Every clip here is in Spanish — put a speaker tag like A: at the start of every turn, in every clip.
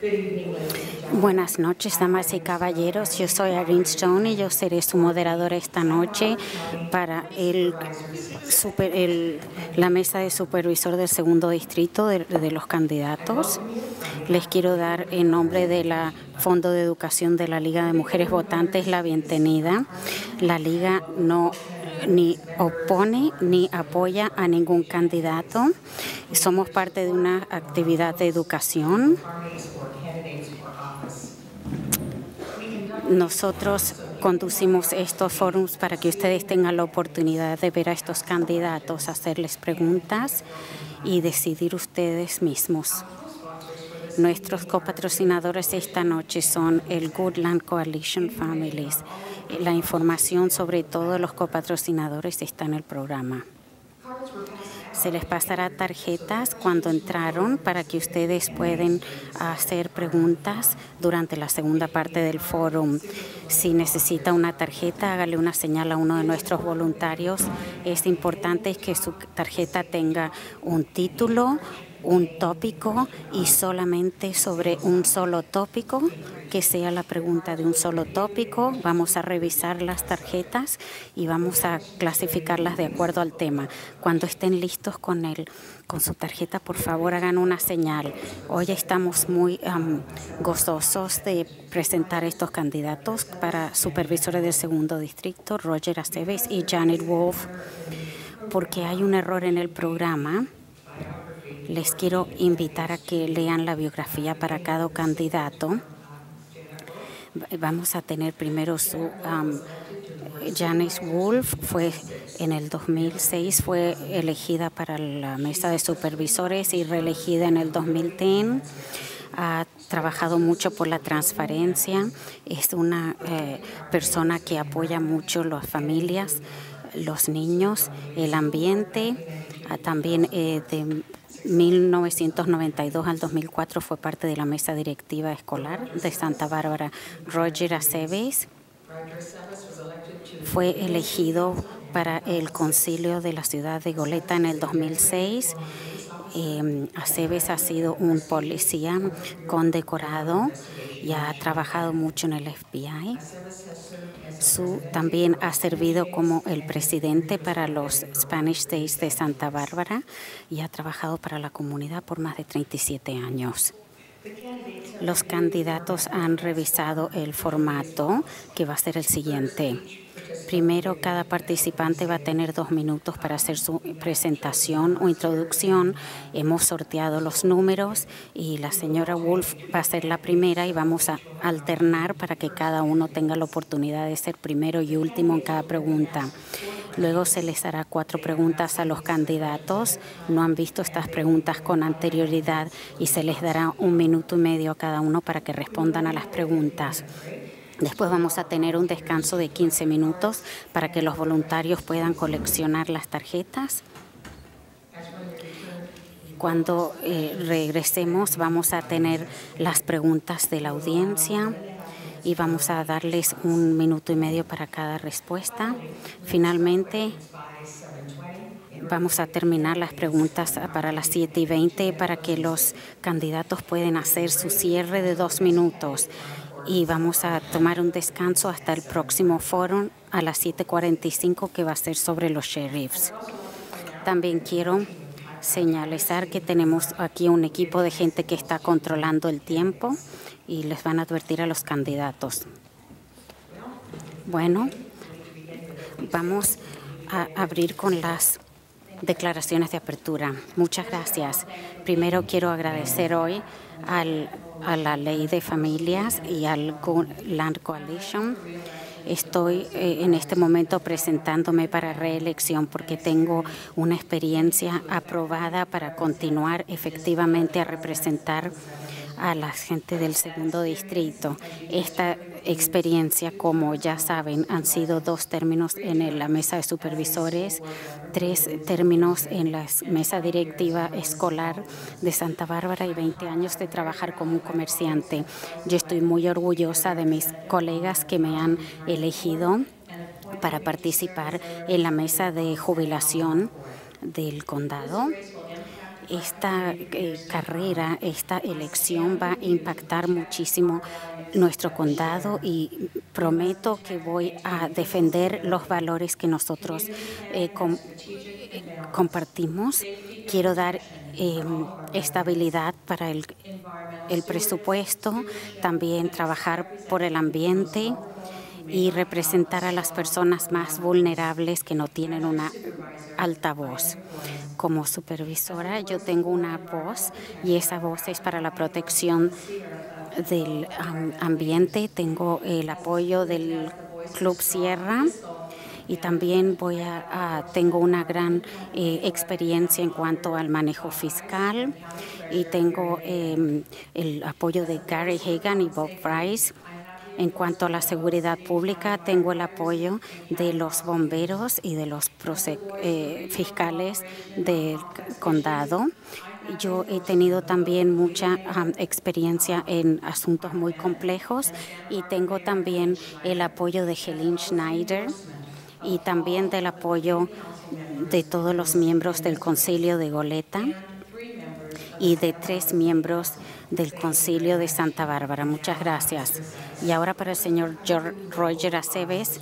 A: Buenas noches, damas y caballeros. Yo soy Irene Stone y yo seré su moderadora esta noche para la mesa de supervisor del segundo distrito de los candidatos. Les quiero dar en nombre de la Fondo de Educación de la Liga de Mujeres Votantes la bienvenida. La Liga no ni opone ni apoya a ningún candidato. Somos parte de una actividad de educación. Nosotros conducimos estos foros para que ustedes tengan la oportunidad de ver a estos candidatos, hacerles preguntas y decidir ustedes mismos. Nuestros copatrocinadores esta noche son el Goodland Coalition Families. La información sobre todos los copatrocinadores está en el programa. Se les pasará tarjetas cuando entraron para que ustedes puedan hacer preguntas durante la segunda parte del foro. Si necesita una tarjeta, hágale una señal a uno de nuestros voluntarios. Es importante que su tarjeta tenga un título, un tópico y solamente sobre un solo tópico, que sea la pregunta de un solo tópico. Vamos a revisar las tarjetas y vamos a clasificarlas de acuerdo al tema. Cuando estén listos con su tarjeta, por favor hagan una señal. Hoy estamos muy gozosos de presentar estos candidatos para supervisores del segundo distrito, Roger Aceves y Janet Wolf. Porque hay un error en el programa, les quiero invitar a que lean la biografía para cada candidato. Vamos a tener primero su Janice Wolf, en el 2006 fue elegida para la mesa de supervisores y reelegida en el 2010. Ha trabajado mucho por la transparencia. Es una persona que apoya mucho las familias, los niños, el ambiente. También de 1992 al 2004 fue parte de la mesa directiva escolar de Santa Bárbara. Roger Aceves fue elegido para el concilio de la ciudad de Goleta en el 2006. Aceves ha sido un policía condecorado y ha trabajado mucho en el FBI. También ha servido como el presidente para los Spanish Days de Santa Bárbara y ha trabajado para la comunidad por más de 37 años. Los candidatos han revisado el formato, que va a ser el siguiente. Primero, cada participante va a tener 2 minutos para hacer su presentación o introducción. Hemos sorteado los números y la señora Wolf va a ser la primera y vamos a alternar para que cada uno tenga la oportunidad de ser primero y último en cada pregunta. Luego se les hará 4 preguntas a los candidatos. No han visto estas preguntas con anterioridad y se les dará 1 minuto y medio a cada uno para que respondan a las preguntas. Después vamos a tener un descanso de 15 minutos para que los voluntarios puedan coleccionar las tarjetas. Cuando regresemos vamos a tener las preguntas de la audiencia y vamos a darles 1 minuto y medio para cada respuesta. Finalmente, vamos a terminar las preguntas para las 7:20 para que los candidatos puedan hacer su cierre de 2 minutos. Y vamos a tomar un descanso hasta el próximo foro a las 7:45, que va a ser sobre los sheriffs. También quiero señalizar que tenemos aquí un equipo de gente que está controlando el tiempo y les van a advertir a los candidatos. Bueno, vamos a abrir con las declaraciones de apertura. Muchas gracias. Primero quiero agradecer hoy a la Ley de Familias y al Land Coalition. Estoy en este momento presentándome para reelección porque tengo una experiencia aprobada para continuar efectivamente a representar a la gente del segundo distrito. Esta experiencia, como ya saben, han sido 2 términos en la mesa de supervisores, 3 términos en la mesa directiva escolar de Santa Bárbara y 20 años de trabajar como un comerciante. Yo estoy muy orgullosa de mis colegas que me han elegido para participar en la mesa de jubilación del condado. Esta carrera, esta elección va a impactar muchísimo nuestro condado y prometo que voy a defender los valores que nosotros compartimos. Quiero dar estabilidad para el presupuesto, también trabajar por el ambiente y representar a las personas más vulnerables que no tienen una alta voz. Como supervisora, yo tengo una voz y esa voz es para la protección del ambiente. Tengo el apoyo del Club Sierra y también tengo una gran experiencia en cuanto al manejo fiscal y tengo el apoyo de Gary Hagan y Bob Price. En cuanto a la seguridad pública, tengo el apoyo de los bomberos y de los fiscales del condado. Yo he tenido también mucha experiencia en asuntos muy complejos y tengo también el apoyo de Helene Schneider y también del apoyo de todos los miembros del Concilio de Goleta y de 3 miembros del Concilio de Santa Bárbara. Muchas gracias. Y ahora para el señor Roger Aceves,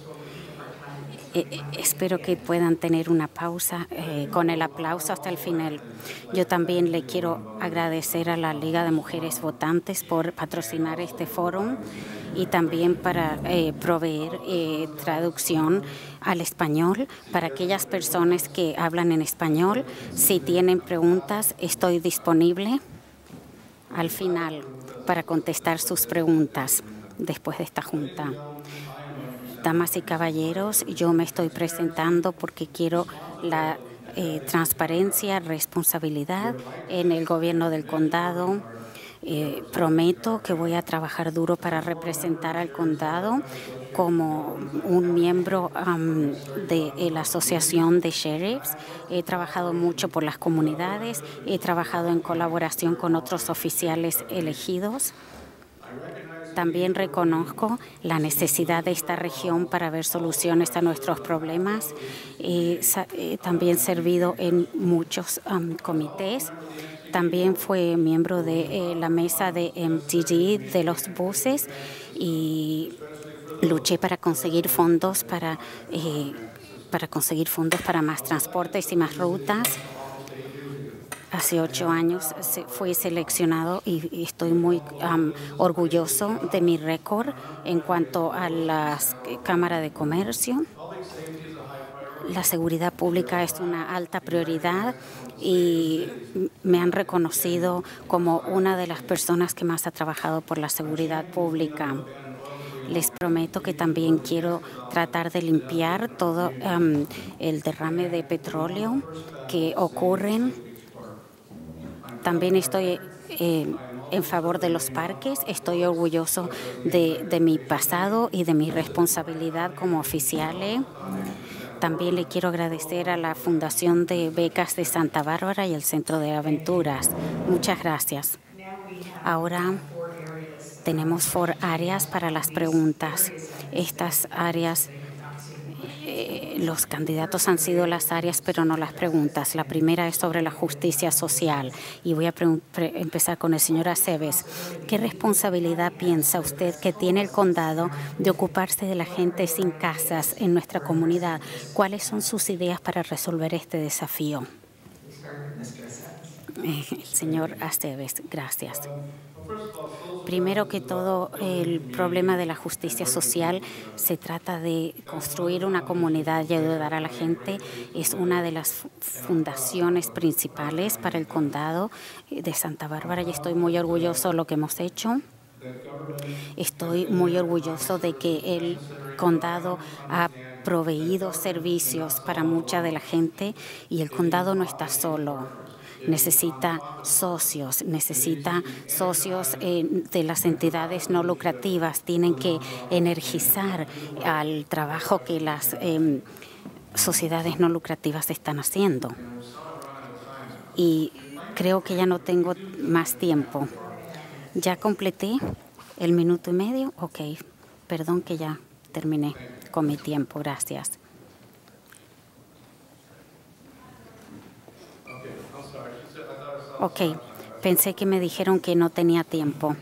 A: espero que puedan tener una pausa con el aplauso hasta el final. Yo también le quiero agradecer a la Liga de Mujeres Votantes por patrocinar este foro y también para proveer traducción al español para aquellas personas que hablan en español. Si tienen preguntas, estoy disponible al final para contestar sus preguntas después de esta junta. Damas y caballeros, yo me estoy presentando porque quiero la transparencia, responsabilidad en el gobierno del condado. Prometo que voy a trabajar duro para representar al condado como un miembro de la Asociación de Sheriffs. He trabajado mucho por las comunidades, he trabajado en colaboración con otros oficiales elegidos. También reconozco la necesidad de esta región para ver soluciones a nuestros problemas. He también servido en muchos comités. También fue miembro de la mesa de MTD de los buses y luché para conseguir fondos para más transportes y más rutas. Hace 8 años fui seleccionado y estoy muy orgulloso de mi récord en cuanto a la Cámara de Comercio. La seguridad pública es una alta prioridad y me han reconocido como una de las personas que más ha trabajado por la seguridad pública. Les prometo que también quiero tratar de limpiar todo el derrame de petróleo que ocurren. También estoy en favor de los parques. Estoy orgulloso de mi pasado y de mi responsabilidad como oficial. También le quiero agradecer a la Fundación de Becas de Santa Bárbara y el Centro de Aventuras. Muchas gracias. Ahora tenemos 4 áreas para las preguntas. Estas áreas, los candidatos han sido las áreas, pero no las preguntas. La primera es sobre la justicia social. Y voy a empezar con el señor Aceves. ¿Qué responsabilidad piensa usted que tiene el condado de ocuparse de la gente sin casas en nuestra comunidad? ¿Cuáles son sus ideas para resolver este desafío? El señor Aceves, gracias. Primero que todo, el problema de la justicia social se trata de construir una comunidad y ayudar a la gente. Es una de las fundaciones principales para el condado de Santa Bárbara y estoy muy orgulloso de lo que hemos hecho. Estoy muy orgulloso de que el condado ha proveído servicios para mucha de la gente y el condado no está solo. Necesita socios de las entidades no lucrativas. Tienen que energizar al trabajo que las sociedades no lucrativas están haciendo. Y creo que ya no tengo más tiempo. ¿Ya completé el minuto y medio? Ok, perdón que ya terminé con mi tiempo. Gracias. Ok, pensé que me dijeron que no tenía tiempo.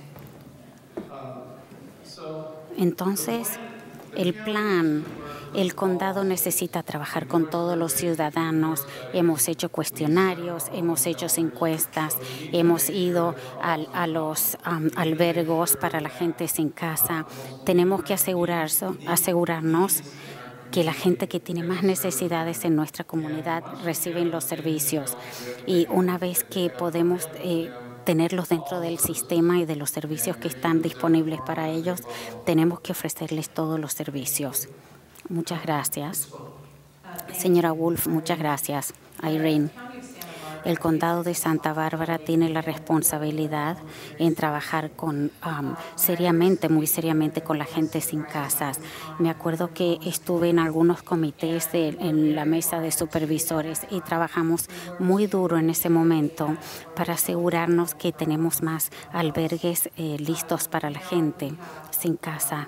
A: Entonces, el plan, el condado necesita trabajar con todos los ciudadanos. Hemos hecho cuestionarios, hemos hecho encuestas, hemos ido a los albergos para la gente sin casa. Tenemos que asegurarnos que la gente que tiene más necesidades en nuestra comunidad reciben los servicios. Y una vez que podemos tenerlos dentro del sistema y de los servicios que están disponibles para ellos, tenemos que ofrecerles todos los servicios. Muchas gracias. Señora Wolf, muchas gracias. Irene. El condado de Santa Bárbara tiene la responsabilidad en trabajar muy seriamente con la gente sin casas. Me acuerdo que estuve en algunos comités en la mesa de supervisores y trabajamos muy duro en ese momento para asegurarnos que tenemos más albergues listos para la gente sin casa.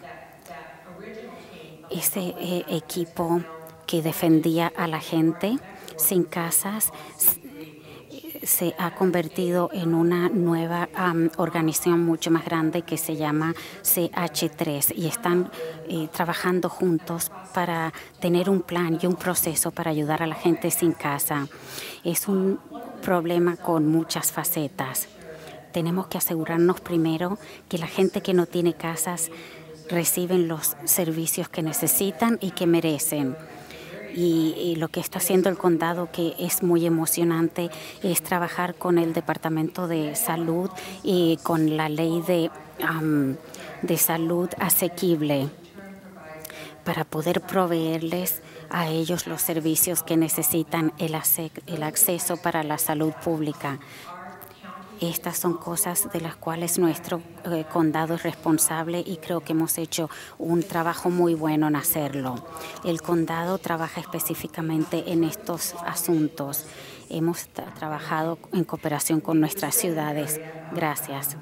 A: Ese equipo que defendía a la gente sin casas se ha convertido en una nueva organización mucho más grande que se llama CH3 y están trabajando juntos para tener un plan y un proceso para ayudar a la gente sin casa. Es un problema con muchas facetas. Tenemos que asegurarnos primero que la gente que no tiene casas reciben los servicios que necesitan y que merecen. Y lo que está haciendo el condado, que es muy emocionante, es trabajar con el Departamento de Salud y con la ley de salud asequible para poder proveerles a ellos los servicios que necesitan, el acceso para la salud pública. Estas son cosas de las cuales nuestro condado es responsable y creo que hemos hecho un trabajo muy bueno en hacerlo. El condado trabaja específicamente en estos asuntos. Hemos trabajado en cooperación con nuestras ciudades. Gracias.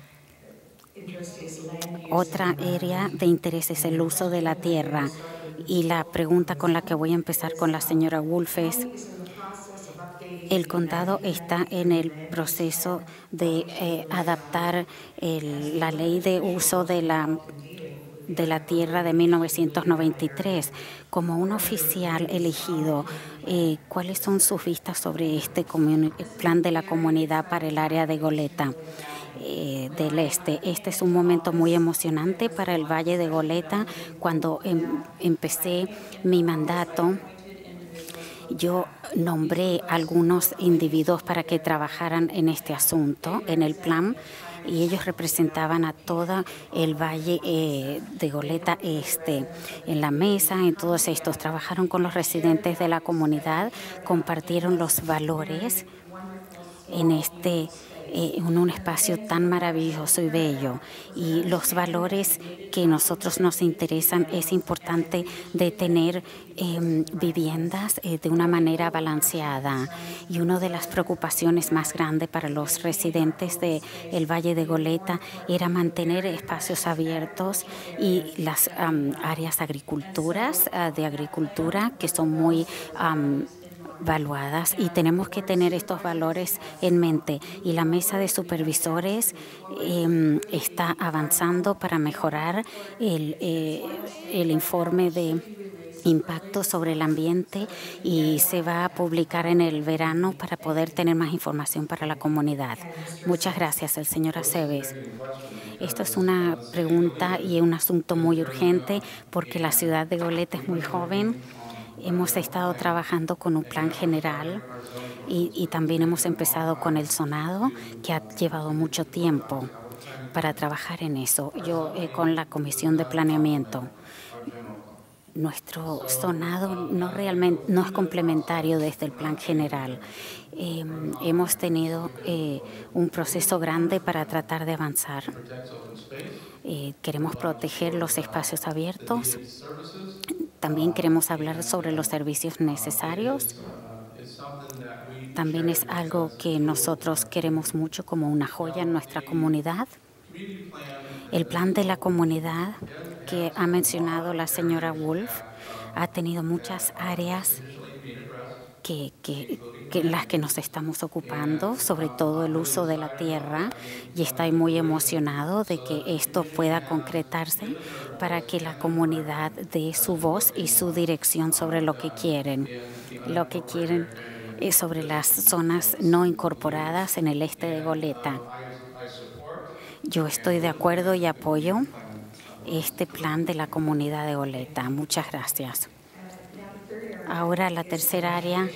A: Otra área de interés es el uso de la tierra. Y la pregunta con la que voy a empezar con la señora Wolf es: el condado está en el proceso de adaptar la ley de uso de la tierra de 1993. Como un oficial elegido, ¿cuáles son sus vistas sobre este plan de la comunidad para el área de Goleta del Este? Este es un momento muy emocionante para el Valle de Goleta. Cuando empecé mi mandato, yo nombré algunos individuos para que trabajaran en este asunto, en el plan, y ellos representaban a todo el Valle de Goleta Este. En la mesa, en todos estos, trabajaron con los residentes de la comunidad, compartieron los valores en un espacio tan maravilloso y bello. Y los valores que a nosotros nos interesan, es importante de tener viviendas de una manera balanceada. Y una de las preocupaciones más grandes para los residentes del Valle de Goleta era mantener espacios abiertos y las áreas de agricultura que son muy valuadas, y tenemos que tener estos valores en mente. Y la mesa de supervisores está avanzando para mejorar el informe de impacto sobre el ambiente, y se va a publicar en el verano para poder tener más información para la comunidad. Muchas gracias, el señor Aceves. Esto es una pregunta y un asunto muy urgente porque la ciudad de Goleta es muy joven. Hemos estado trabajando con un plan general y también hemos empezado con el zonado, que ha llevado mucho tiempo para trabajar en eso. Yo con la Comisión de Planeamiento. Nuestro zonado no es complementario desde el plan general. Hemos tenido un proceso grande para tratar de avanzar. Queremos proteger los espacios abiertos. También queremos hablar sobre los servicios necesarios. También es algo que nosotros queremos mucho como una joya en nuestra comunidad. El plan de la comunidad que ha mencionado la señora Wolf ha tenido muchas áreas las que nos estamos ocupando, sobre todo el uso de la tierra, y estoy muy emocionado de que esto pueda concretarse para que la comunidad dé su voz y su dirección sobre lo que quieren. Lo que quieren es sobre las zonas no incorporadas en el este de Goleta. Yo estoy de acuerdo y apoyo este plan de la comunidad de Goleta. Muchas gracias. Ahora la tercera área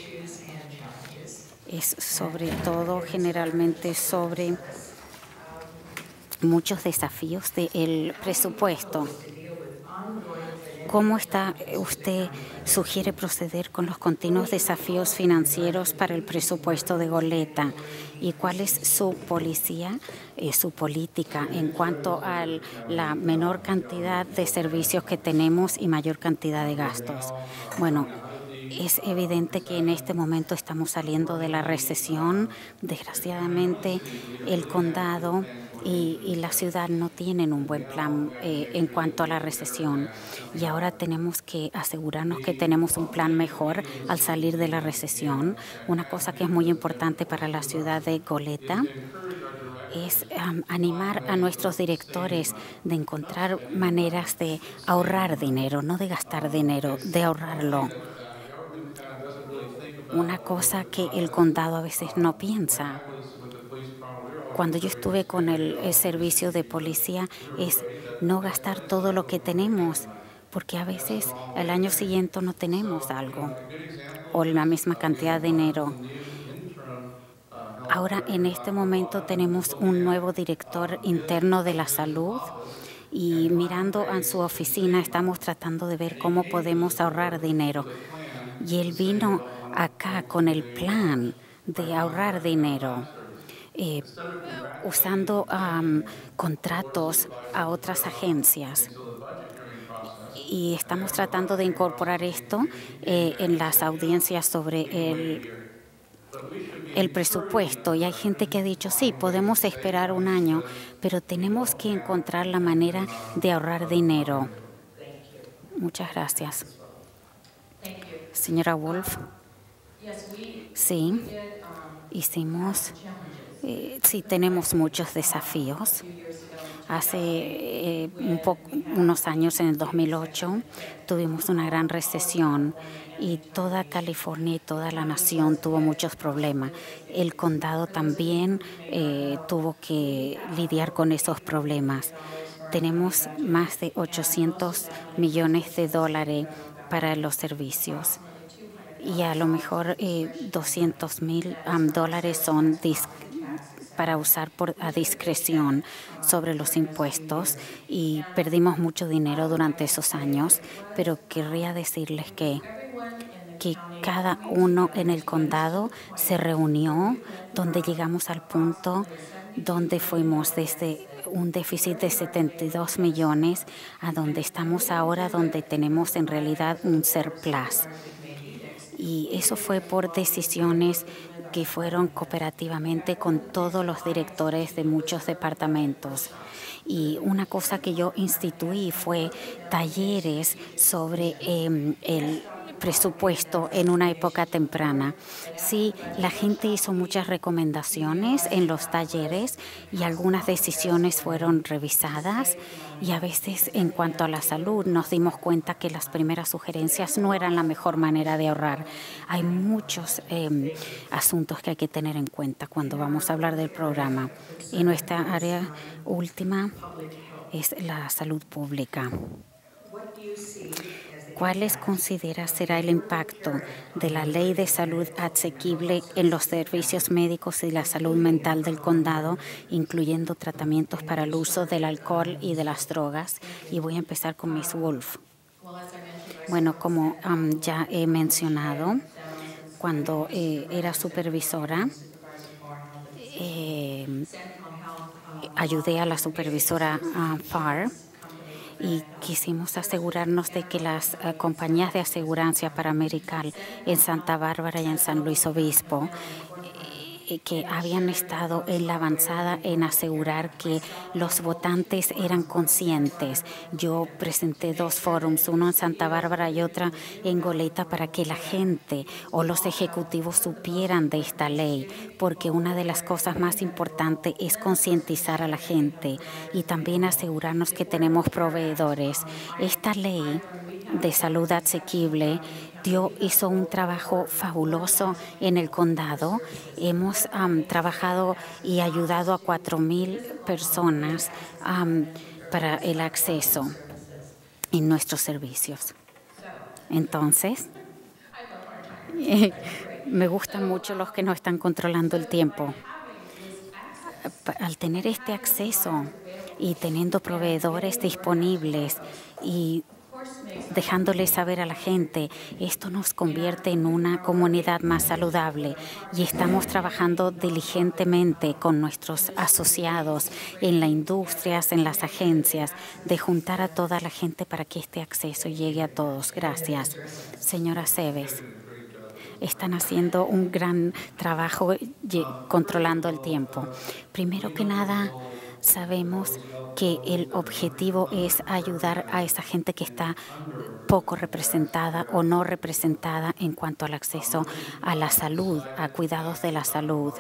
A: es sobre todo generalmente sobre muchos desafíos del presupuesto. ¿Cómo sugiere proceder con los continuos desafíos financieros para el presupuesto de Goleta? ¿Y cuál es su política en cuanto a la menor cantidad de servicios que tenemos y mayor cantidad de gastos? Bueno, es evidente que en este momento estamos saliendo de la recesión. Desgraciadamente, el condado y la ciudad no tienen un buen plan en cuanto a la recesión. Y ahora tenemos que asegurarnos que tenemos un plan mejor al salir de la recesión. Una cosa que es muy importante para la ciudad de Goleta es animar a nuestros directores de encontrar maneras de ahorrar dinero, no de gastar dinero, de ahorrarlo. Una cosa que el condado a veces no piensa. Cuando yo estuve con el servicio de policía es no gastar todo lo que tenemos, porque a veces el año siguiente no tenemos algo o la misma cantidad de dinero. Ahora, en este momento, tenemos un nuevo director interno de la salud y mirando a su oficina estamos tratando de ver cómo podemos ahorrar dinero. Y él vino acá con el plan de ahorrar dinero, usando contratos a otras agencias. Y estamos tratando de incorporar esto en las audiencias sobre el presupuesto. Y hay gente que ha dicho, sí, podemos esperar un año, pero tenemos que encontrar la manera de ahorrar dinero. Muchas gracias. Señora Wolf. Sí, hicimos. Sí, tenemos muchos desafíos. Hace unos años, en el 2008, tuvimos una gran recesión y toda California y toda la nación tuvo muchos problemas. El condado también tuvo que lidiar con esos problemas. Tenemos más de $800 millones para los servicios. Y a lo mejor $200,000 son para usar a discreción sobre los impuestos y perdimos mucho dinero durante esos años, pero querría decirles que cada uno en el condado se reunió, donde llegamos al punto donde fuimos desde un déficit de 72 millones a donde estamos ahora, donde tenemos en realidad un surplus. Y eso fue por decisiones que fueron cooperativamente con todos los directores de muchos departamentos. Y una cosa que yo instituí fue talleres sobre el presupuesto en una época temprana. Sí, la gente hizo muchas recomendaciones en los talleres y algunas decisiones fueron revisadas. Y a veces, en cuanto a la salud, nos dimos cuenta que las primeras sugerencias no eran la mejor manera de ahorrar. Hay muchos asuntos que hay que tener en cuenta cuando vamos a hablar del programa. Y nuestra área última es la salud pública. ¿Cuáles considera será el impacto de la ley de salud asequible en los servicios médicos y la salud mental del condado, incluyendo tratamientos para el uso del alcohol y de las drogas? Y voy a empezar con Ms. Wolf. Bueno, como ya he mencionado, cuando era supervisora, ayudé a la supervisora Farr y quisimos asegurarnos de que las compañías de asegurancia para Medical en Santa Bárbara y en San Luis Obispo que habían estado en la avanzada en asegurar que los votantes eran conscientes. Yo presenté 2 forums, uno en Santa Bárbara y otra en Goleta, para que la gente o los ejecutivos supieran de esta ley, porque una de las cosas más importantes es concientizar a la gente y también asegurarnos que tenemos proveedores. Esta ley de salud asequible hizo un trabajo fabuloso en el condado. Hemos trabajado y ayudado a 4,000 personas para el acceso en nuestros servicios. Entonces, me gustan mucho los que no están controlando el tiempo. Al tener este acceso y teniendo proveedores disponibles y dejándoles saber a la gente, esto nos convierte en una comunidad más saludable, y estamos trabajando diligentemente con nuestros asociados en las industrias, en las agencias, de juntar a toda la gente para que este acceso llegue a todos. Gracias. Señora Cebes, están haciendo un gran trabajo controlando el tiempo. Primero que nada, sabemos que el objetivo es ayudar a esa gente que está poco representada o no representada en cuanto al acceso a la salud, a cuidados de la salud.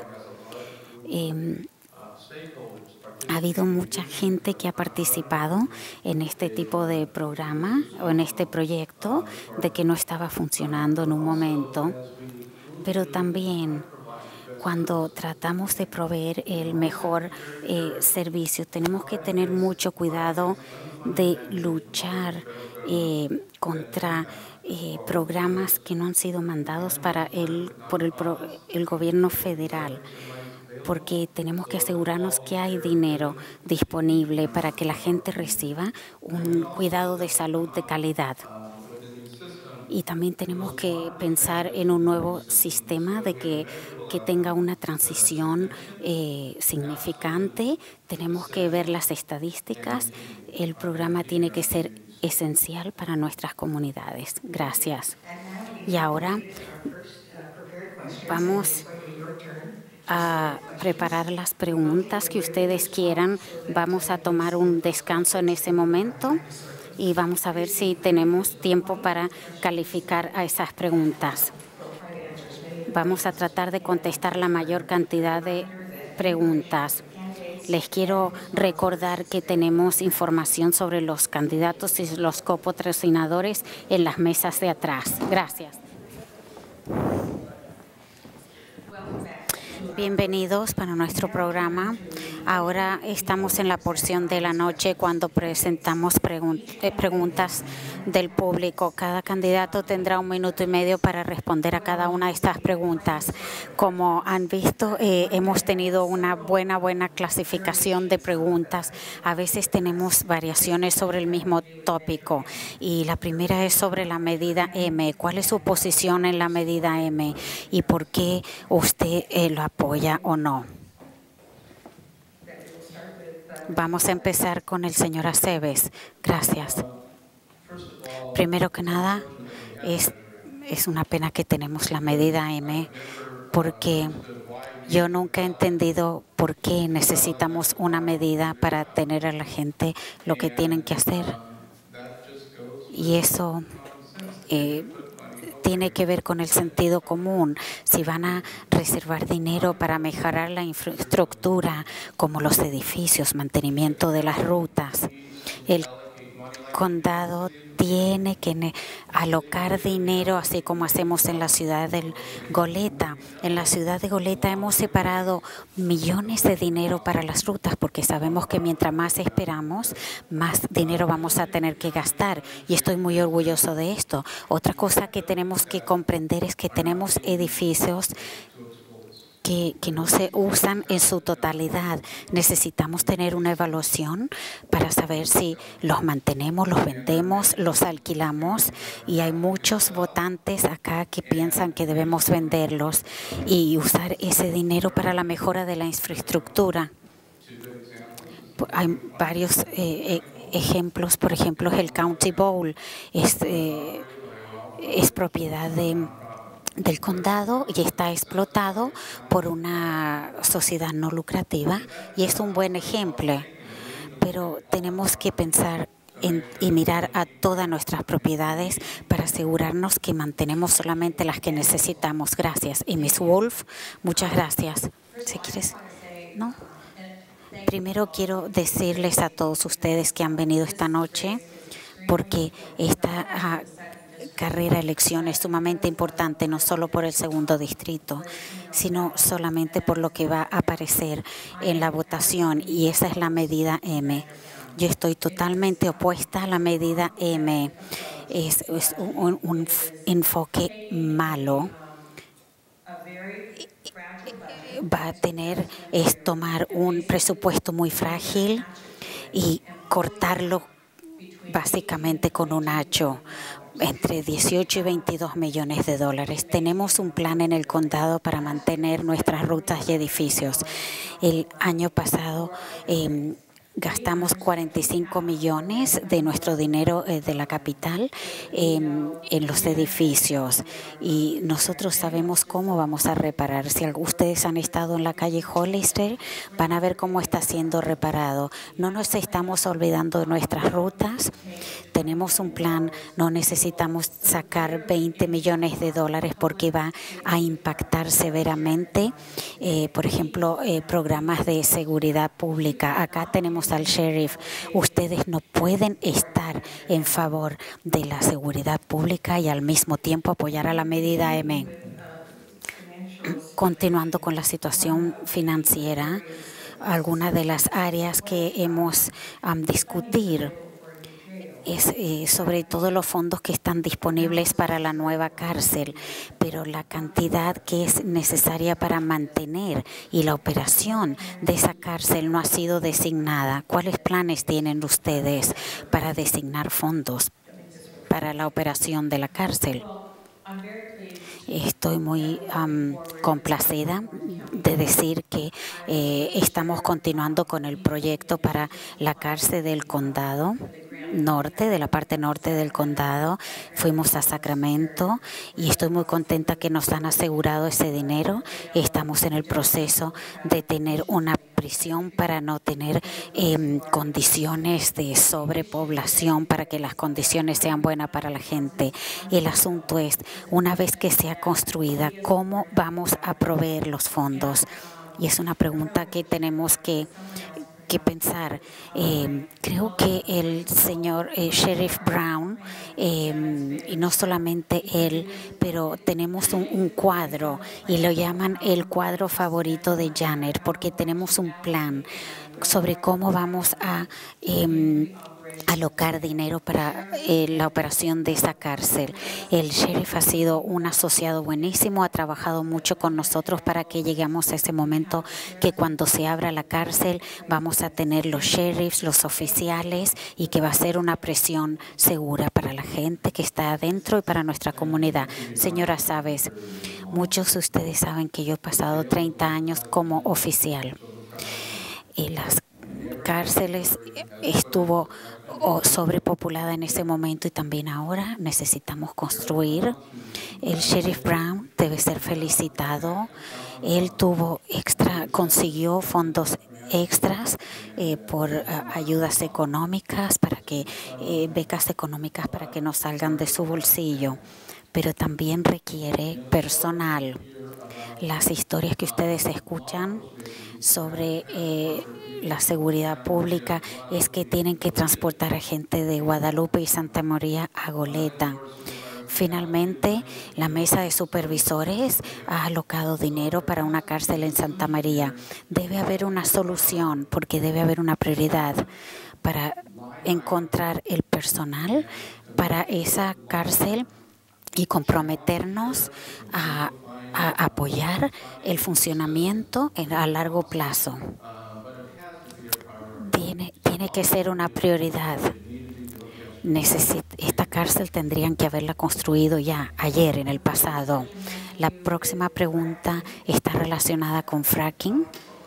A: Ha habido mucha gente que ha participado en este tipo de programa o en este proyecto de que no estaba funcionando en un momento, pero también cuando tratamos de proveer el mejor servicio, tenemos que tener mucho cuidado de luchar contra programas que no han sido mandados por el gobierno federal, porque tenemos que asegurarnos que hay dinero disponible para que la gente reciba un cuidado de salud de calidad. Y también tenemos que pensar en un nuevo sistema de que tenga una transición significante. Tenemos que ver las estadísticas. El programa tiene que ser esencial para nuestras comunidades. Gracias. Y ahora vamos a preparar las preguntas que ustedes quieran. Vamos a tomar un descanso en ese momento y vamos a ver si tenemos tiempo para calificar a esas preguntas. Vamos a tratar de contestar la mayor cantidad de preguntas. Les quiero recordar que tenemos información sobre los candidatos y los copatrocinadores en las mesas de atrás. Gracias. Bienvenidos para nuestro programa. Ahora estamos en la porción de la noche cuando presentamos preguntas del público. Cada candidato tendrá 1 minuto y medio para responder a cada una de estas preguntas. Como han visto, hemos tenido una buena clasificación de preguntas. A veces tenemos variaciones sobre el mismo tópico. Y la primera es sobre la medida M. ¿Cuál es su posición en la medida M? ¿Y por qué usted lo apoya o no? Vamos a empezar con el señor Aceves. Gracias. Primero que nada, es una pena que tenemos la medida M, porque yo nunca he entendido por qué necesitamos una medida para tener a la gente lo que tienen que hacer. Y eso tiene que ver con el sentido común. Si van a reservar dinero para mejorar la infraestructura, como los edificios, mantenimiento de las rutas, el condado tiene que alocar dinero, así como hacemos en la ciudad de Goleta. En la ciudad de Goleta hemos separado millones de dinero para las rutas, porque sabemos que mientras más esperamos, más dinero vamos a tener que gastar. Y estoy muy orgulloso de esto. Otra cosa que tenemos que comprender es que tenemos edificios que no se usan en su totalidad. Necesitamos tener una evaluación para saber si los mantenemos, los vendemos, los alquilamos. Y hay muchos votantes acá que piensan que debemos venderlos y usar ese dinero para la mejora de la infraestructura. Hay varios ejemplos. Por ejemplo, el County Bowl es propiedad del condado y está explotado por una sociedad no lucrativa y es un buen ejemplo. Pero tenemos que pensar y mirar a todas nuestras propiedades para asegurarnos que mantenemos solamente las que necesitamos. Gracias. Y Miss Wolf, muchas gracias. Si quieres, ¿no? Primero quiero decirles a todos ustedes que han venido esta noche porque esta carrera elección es sumamente importante, no solo por el segundo distrito, sino solamente por lo que va a aparecer en la votación, y esa es la medida M. Yo estoy totalmente opuesta a la medida M. Es un enfoque malo. Va a tener es tomar un presupuesto muy frágil y cortarlo básicamente con un hacho entre 18 y 22 millones de dólares. Tenemos un plan en el condado para mantener nuestras rutas y edificios. El año pasado gastamos 45 millones de nuestro dinero de la capital en los edificios, y nosotros sabemos cómo vamos a reparar. Si ustedes han estado en la calle Hollister, van a ver cómo está siendo reparado. No nos estamos olvidando de nuestras rutas. Tenemos un plan, no necesitamos sacar 20 millones de dólares porque va a impactar severamente, por ejemplo, programas de seguridad pública. Acá tenemos al sheriff. Ustedes no pueden estar en favor de la seguridad pública y al mismo tiempo apoyar a la medida M. Continuando con la situación financiera, algunas de las áreas que hemos discutir es sobre todo los fondos que están disponibles para la nueva cárcel, pero la cantidad que es necesaria para mantener y la operación de esa cárcel no ha sido designada. ¿Cuáles planes tienen ustedes para designar fondos para la operación de la cárcel? Estoy muy complacida de decir que estamos continuando con el proyecto para la cárcel del condado norte, de la parte norte del condado. Fuimos a Sacramento y estoy muy contenta que nos han asegurado ese dinero. Estamos en el proceso de tener una prisión para no tener condiciones de sobrepoblación, para que las condiciones sean buenas para la gente. El asunto es, una vez que sea construida, ¿cómo vamos a proveer los fondos? Y es una pregunta que tenemos que pensar. Creo que el señor Sheriff Brown, y no solamente él, pero tenemos un cuadro y lo llaman el cuadro favorito de Janet, porque tenemos un plan sobre cómo vamos a alocar dinero para la operación de esa cárcel. El sheriff ha sido un asociado buenísimo, ha trabajado mucho con nosotros para que lleguemos a ese momento que cuando se abra la cárcel vamos a tener los sheriffs, los oficiales, y que va a ser una prisión segura para la gente que está adentro y para nuestra comunidad. Señora Sabes, muchos de ustedes saben que yo he pasado 30 años como oficial y las cárceles estuvo sobrepopulada en ese momento y también ahora necesitamos construir. El sheriff Brown debe ser felicitado. Él consiguió fondos extras por ayudas económicas, para que becas económicas para que no salgan de su bolsillo, pero también requiere personal. Las historias que ustedes escuchan sobre la seguridad pública es que tienen que transportar a gente de Guadalupe y Santa María a Goleta. Finalmente, la mesa de supervisores ha alocado dinero para una cárcel en Santa María. Debe haber una solución, porque debe haber una prioridad para encontrar el personal para esa cárcel y comprometernos a apoyar el funcionamiento a largo plazo. Tiene que ser una prioridad. Esta cárcel tendrían que haberla construido ya ayer, en el pasado. La próxima pregunta está relacionada con fracking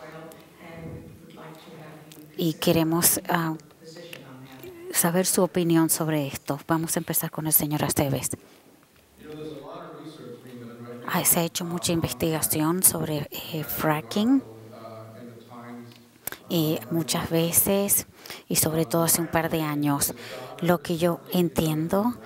A: y queremos saber su opinión sobre esto. Vamos a empezar con el señor Aceves. Se ha hecho mucha investigación sobre fracking muchas veces y sobre todo hace un par de años. Lo que yo entiendo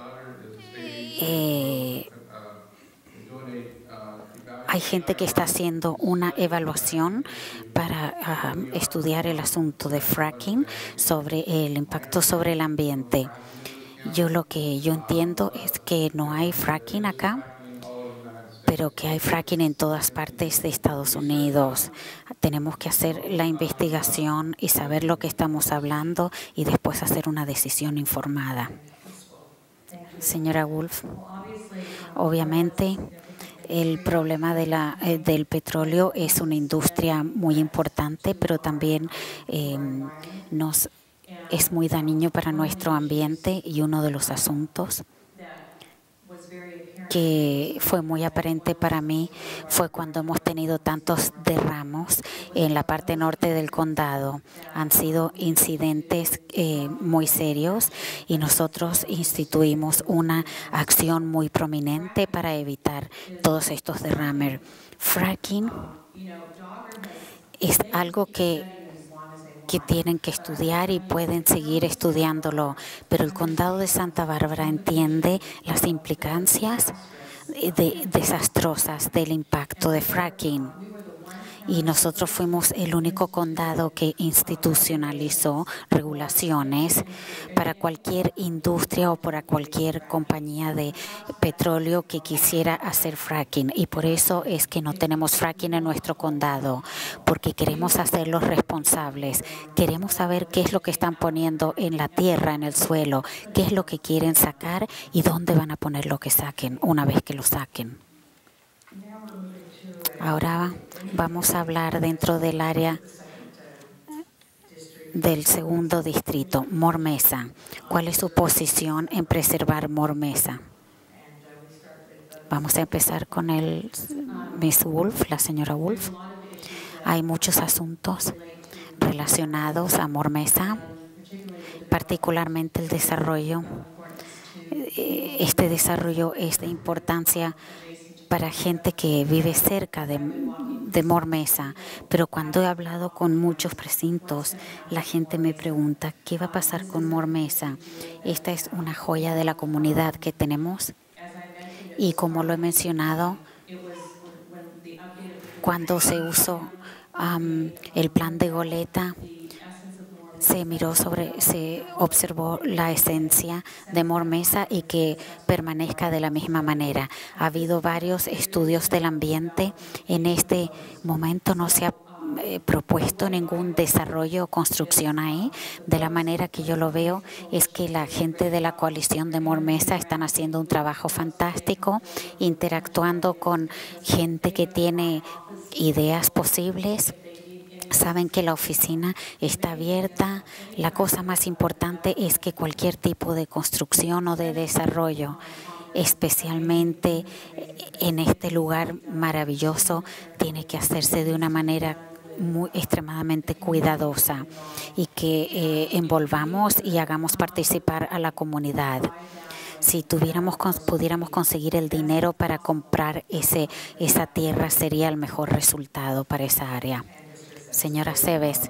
A: hay gente que está haciendo una evaluación para estudiar el asunto de fracking sobre el impacto sobre el ambiente. Lo que yo entiendo es que no hay fracking acá, pero que hay fracking en todas partes de Estados Unidos. Tenemos que hacer la investigación y saber lo que estamos hablando y después hacer una decisión informada. Señora Wolf, obviamente el problema del petróleo es una industria muy importante, pero también es muy dañino para nuestro ambiente, y uno de los asuntos que fue muy aparente para mí fue cuando hemos tenido tantos derramos en la parte norte del condado. Han sido incidentes muy serios y nosotros instituimos una acción muy prominente para evitar todos estos derrames. Fracking es algo que tienen que estudiar y pueden seguir estudiándolo, pero el condado de Santa Bárbara entiende las implicancias desastrosas del impacto de fracking. Y nosotros fuimos el único condado que institucionalizó regulaciones para cualquier industria o para cualquier compañía de petróleo que quisiera hacer fracking. Y por eso es que no tenemos fracking en nuestro condado, porque queremos hacerlos responsables. Queremos saber qué es lo que están poniendo en la tierra, en el suelo, qué es lo que quieren sacar y dónde van a poner lo que saquen una vez que lo saquen. Ahora vamos a hablar dentro del área del segundo distrito, Mor Mesa. ¿Cuál es su posición en preservar Mor Mesa? Vamos a empezar con Miss Wolf, la señora Wolf. Hay muchos asuntos relacionados a Mor Mesa, particularmente el desarrollo. Este desarrollo es de importancia para gente que vive cerca de Mor Mesa, pero cuando he hablado con muchos precintos, la gente me pregunta ¿qué va a pasar con Mor Mesa? Esta es una joya de la comunidad que tenemos, y como lo he mencionado, cuando se usó el plan de Goleta, se observó la esencia de Mor Mesa y que permanezca de la misma manera. Ha habido varios estudios del ambiente. En este momento no se ha propuesto ningún desarrollo o construcción ahí. De la manera que yo lo veo es que la gente de la coalición de Mor Mesa están haciendo un trabajo fantástico, interactuando con gente que tiene ideas posibles. Saben que la oficina está abierta. La cosa más importante es que cualquier tipo de construcción o de desarrollo, especialmente en este lugar maravilloso, tiene que hacerse de una manera extremadamente cuidadosa, y que envolvamos y hagamos participar a la comunidad. Si pudiéramos conseguir el dinero para comprar esa tierra, sería el mejor resultado para esa área. Señora Seves,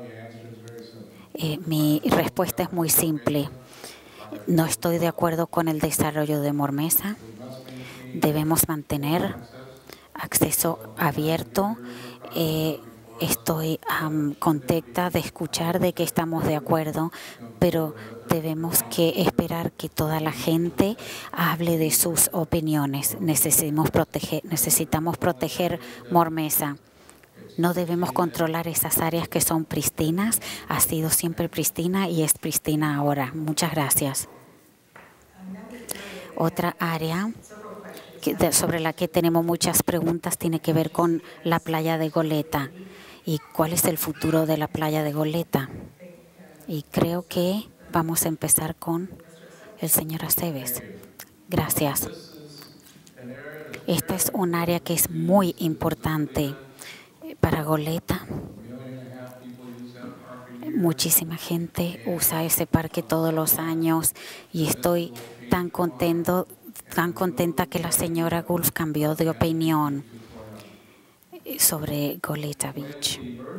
A: mi respuesta es muy simple. No estoy de acuerdo con el desarrollo de Mor Mesa. Debemos mantener acceso abierto. Estoy contenta de escuchar de que estamos de acuerdo, pero debemos que esperar que toda la gente hable de sus opiniones. Necesitamos proteger Mor Mesa. No debemos controlar esas áreas que son pristinas. Ha sido siempre pristina y es pristina ahora. Muchas gracias. Otra área sobre la que tenemos muchas preguntas tiene que ver con la playa de Goleta. ¿Y cuál es el futuro de la playa de Goleta? Y creo que vamos a empezar con el señor Aceves. Gracias. Esta es un área que es muy importante para Goleta. Muchísima gente usa ese parque todos los años y estoy tan contento tan contenta que la señora Wolf cambió de opinión sobre Goleta Beach.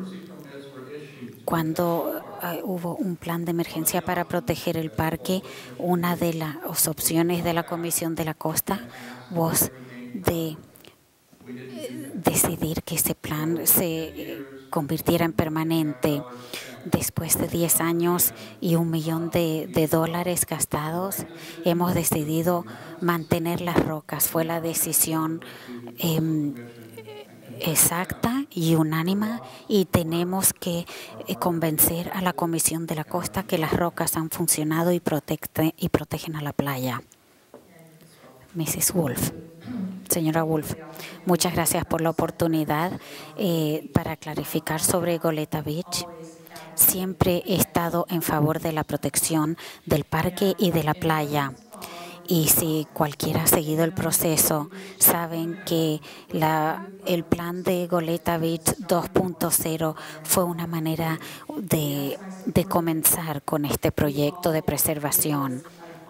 A: Cuando hubo un plan de emergencia para proteger el parque, una de las opciones de la Comisión de la Costa fue de decidir que ese plan se convirtiera en permanente. Después de 10 años y $1 millón de dólares gastados, hemos decidido mantener las rocas. Fue la decisión exacta y unánime, y tenemos que convencer a la Comisión de la Costa que las rocas han funcionado y protegen a la playa. Mrs. Wolf. Señora Wolf, muchas gracias por la oportunidad para clarificar sobre Goleta Beach. Siempre he estado en favor de la protección del parque y de la playa. Y si cualquiera ha seguido el proceso, saben que el plan de Goleta Beach 2.0 fue una manera de comenzar con este proyecto de preservación.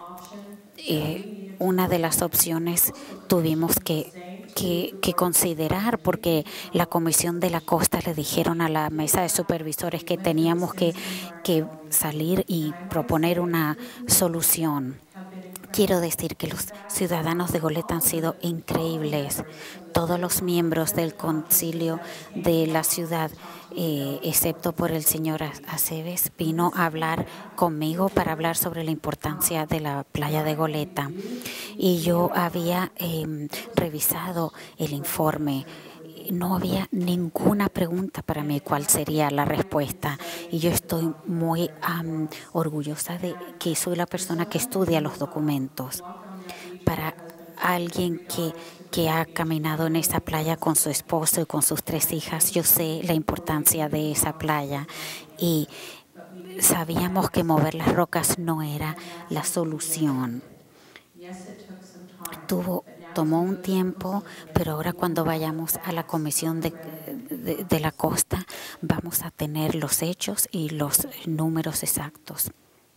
A: Una de las opciones tuvimos que considerar, porque la Comisión de la Costa le dijeron a la mesa de supervisores que teníamos que salir y proponer una solución. Quiero decir que los ciudadanos de Goleta han sido increíbles. Todos los miembros del concilio de la ciudad, excepto por el señor Aceves, vino a hablar conmigo para hablar sobre la importancia de la playa de Goleta. Y yo había revisado el informe. No había ninguna pregunta para mí cuál sería la respuesta, y yo estoy muy orgullosa de que soy la persona que estudia los documentos. Para alguien que ha caminado en esa playa con su esposo y con sus 3 hijas, yo sé la importancia de esa playa, y sabíamos que mover las rocas no era la solución. Tomó un tiempo, pero ahora cuando vayamos a la Comisión de la Costa vamos a tener los hechos y los números exactos.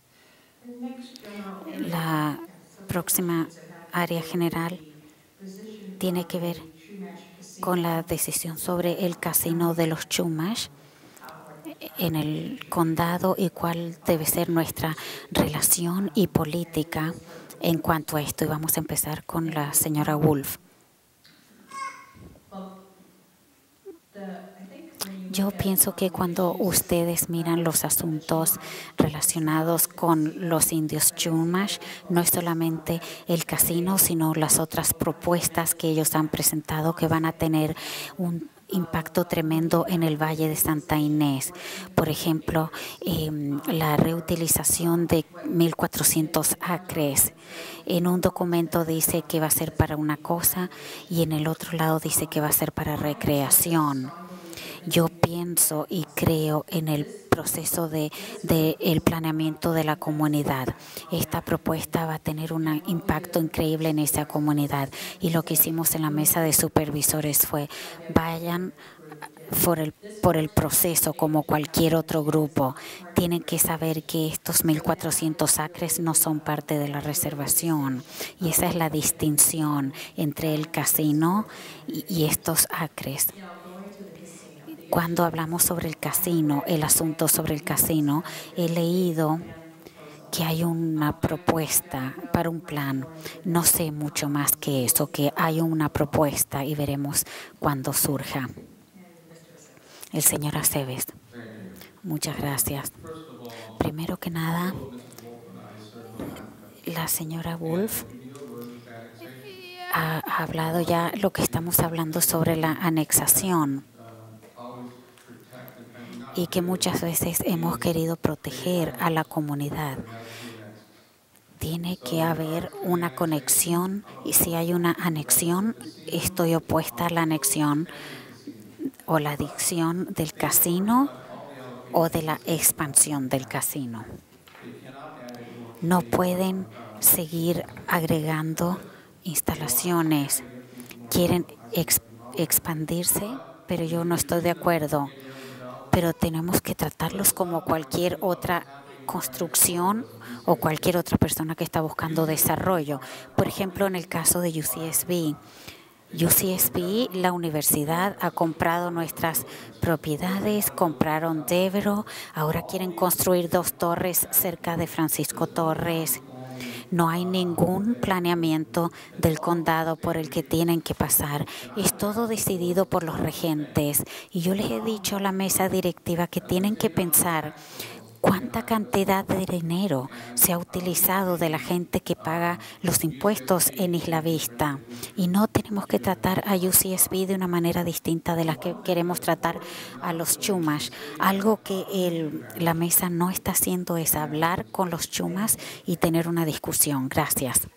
A: La próxima área general tiene que ver con la decisión sobre el casino de los Chumash en el condado y cuál debe ser nuestra relación y política en cuanto a esto. Y vamos a empezar con la señora Wolf. Yo pienso que cuando ustedes miran los asuntos relacionados con los indios Chumash, no es solamente el casino, sino las otras propuestas que ellos han presentado que van a tener un impacto tremendo en el Valle de Santa Inés. Por ejemplo, la reutilización de 1.400 acres. En un documento dice que va a ser para una cosa y en el otro lado dice que va a ser para recreación. Yo pienso y creo en el proceso de el planeamiento de la comunidad. Esta propuesta va a tener un impacto increíble en esa comunidad, y lo que hicimos en la mesa de supervisores fue vayan por el proceso como cualquier otro grupo. Tienen que saber que estos 1.400 acres no son parte de la reservación, y esa es la distinción entre el casino y estos acres. Cuando hablamos sobre el casino, el asunto sobre el casino, he leído que hay una propuesta para un plan. No sé mucho más que eso, que hay una propuesta, y veremos cuando surja. El señor Aceves. Muchas gracias. Primero que nada, la señora Wolf ha hablado ya lo que estamos hablando sobre la anexación, y que muchas veces hemos querido proteger a la comunidad. Tiene que haber una conexión, y si hay una anexión, estoy opuesta a la anexión o la adición del casino o de la expansión del casino. No pueden seguir agregando instalaciones. Quieren expandirse, pero yo no estoy de acuerdo. Pero tenemos que tratarlos como cualquier otra construcción o cualquier otra persona que está buscando desarrollo. Por ejemplo, en el caso de UCSB, la universidad ha comprado nuestras propiedades, compraron Devereux, ahora quieren construir 2 torres cerca de Francisco Torres. No hay ningún planeamiento del condado por el que tienen que pasar. Es todo decidido por los regentes. Y yo les he dicho a la mesa directiva que tienen que pensar cuánta cantidad de dinero se ha utilizado de la gente que paga los impuestos en Isla Vista. Y no tenemos que tratar a UCSB de una manera distinta de la que queremos tratar a los Chumash. Algo que la mesa no está haciendo es hablar con los Chumash y tener una discusión. Gracias.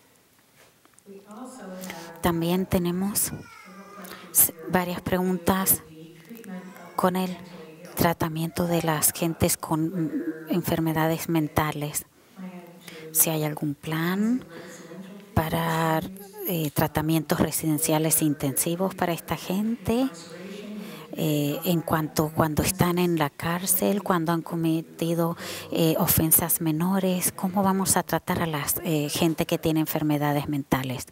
A: También tenemos varias preguntas con el tratamiento de las gentes con enfermedades mentales. Si hay algún plan para tratamientos residenciales intensivos para esta gente, en cuanto cuando están en la cárcel, cuando han cometido ofensas menores, ¿cómo vamos a tratar a la gente que tiene enfermedades mentales?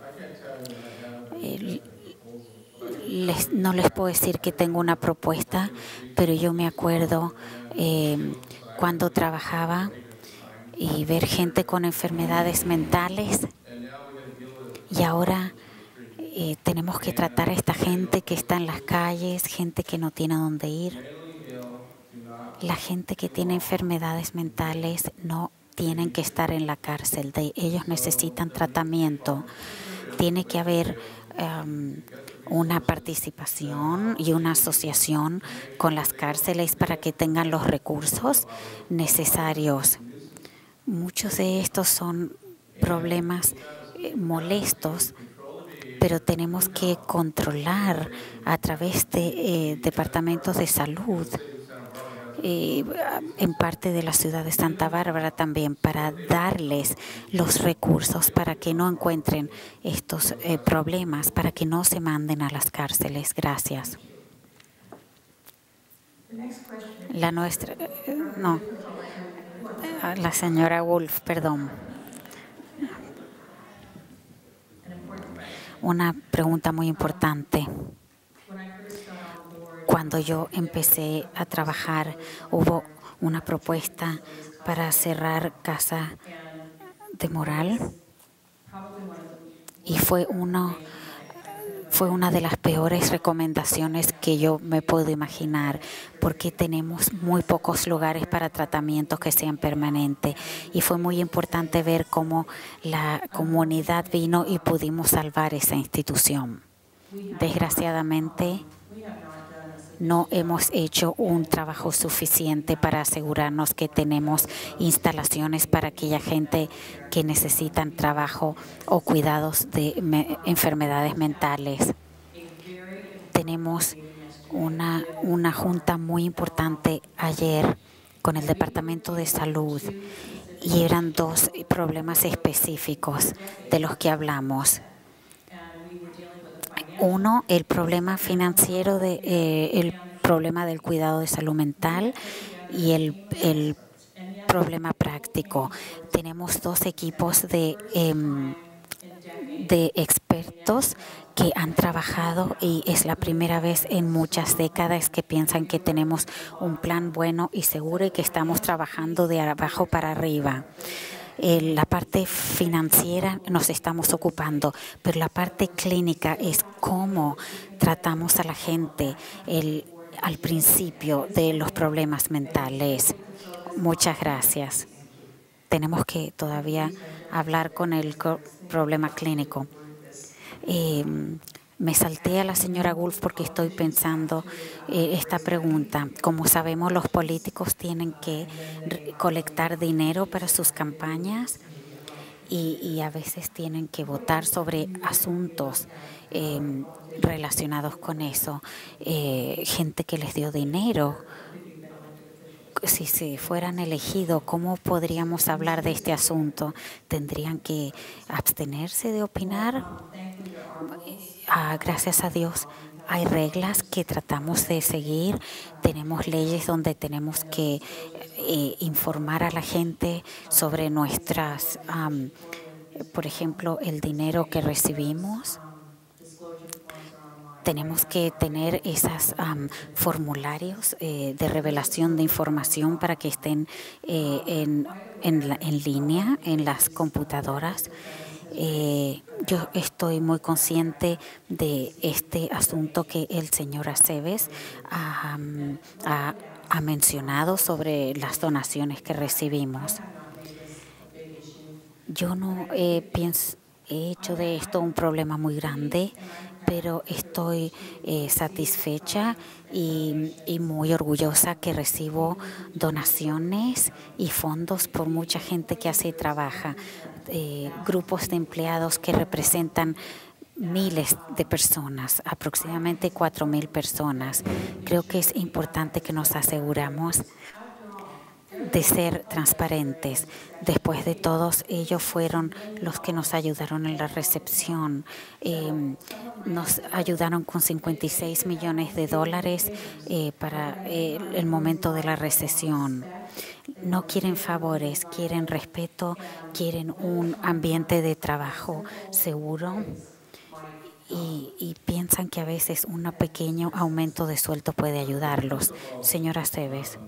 A: No les puedo decir que tengo una propuesta, pero yo me acuerdo cuando trabajaba y ver gente con enfermedades mentales, y ahora tenemos que tratar a esta gente que está en las calles, gente que no tiene a dónde ir. La gente que tiene enfermedades mentales no tienen que estar en la cárcel, ellos necesitan tratamiento. Tiene que haber una participación y una asociación con las cárceles para que tengan los recursos necesarios. Muchos de estos son problemas molestos, pero tenemos que controlar a través de departamentos de salud, en parte de la ciudad de Santa Bárbara también, para darles los recursos para que no encuentren estos problemas, para que no se manden a las cárceles. Gracias. La señora Wolf, perdón. Una pregunta muy importante. Cuando yo empecé a trabajar, hubo una propuesta para cerrar Casa de Moral y fue una de las peores recomendaciones que yo me puedo imaginar, porque tenemos muy pocos lugares para tratamientos que sean permanentes, y fue muy importante ver cómo la comunidad vino y pudimos salvar esa institución. Desgraciadamente, no hemos hecho un trabajo suficiente para asegurarnos que tenemos instalaciones para aquella gente que necesitan trabajo o cuidados de enfermedades mentales. Tenemos una junta muy importante ayer con el Departamento de Salud y eran 2 problemas específicos de los que hablamos. Uno, el problema financiero, el problema del cuidado de salud mental, y el problema práctico. Tenemos 2 equipos de expertos que han trabajado, y es la primera vez en muchas décadas que piensan que tenemos un plan bueno y seguro y que estamos trabajando de abajo para arriba. La parte financiera nos estamos ocupando, pero la parte clínica es cómo tratamos a la gente al principio de los problemas mentales. Muchas gracias. Tenemos que todavía hablar con el problema clínico. Me salté a la señora Wolf porque estoy pensando esta pregunta. Como sabemos, los políticos tienen que colectar dinero para sus campañas y a veces tienen que votar sobre asuntos relacionados con eso. Gente que les dio dinero. Si se fueran elegidos, ¿cómo podríamos hablar de este asunto? ¿Tendrían que abstenerse de opinar? Gracias a Dios, hay reglas que tratamos de seguir. Tenemos leyes donde tenemos que informar a la gente sobre nuestras, por ejemplo, el dinero que recibimos. Tenemos que tener esos formularios de revelación de información para que estén en línea en las computadoras. Yo estoy muy consciente de este asunto que el señor Aceves ha mencionado sobre las donaciones que recibimos. Yo no he hecho de esto un problema muy grande, pero estoy satisfecha y muy orgullosa que recibo donaciones y fondos por mucha gente que así trabaja. Grupos de empleados que representan miles de personas, aproximadamente 4,000 personas. Creo que es importante que nos aseguramos de ser transparentes. Después de todos, ellos fueron los que nos ayudaron en la recepción. Nos ayudaron con $56 millones para el momento de la recesión. No quieren favores, quieren respeto, quieren un ambiente de trabajo seguro y piensan que a veces un pequeño aumento de sueldo puede ayudarlos. Señora Aceves.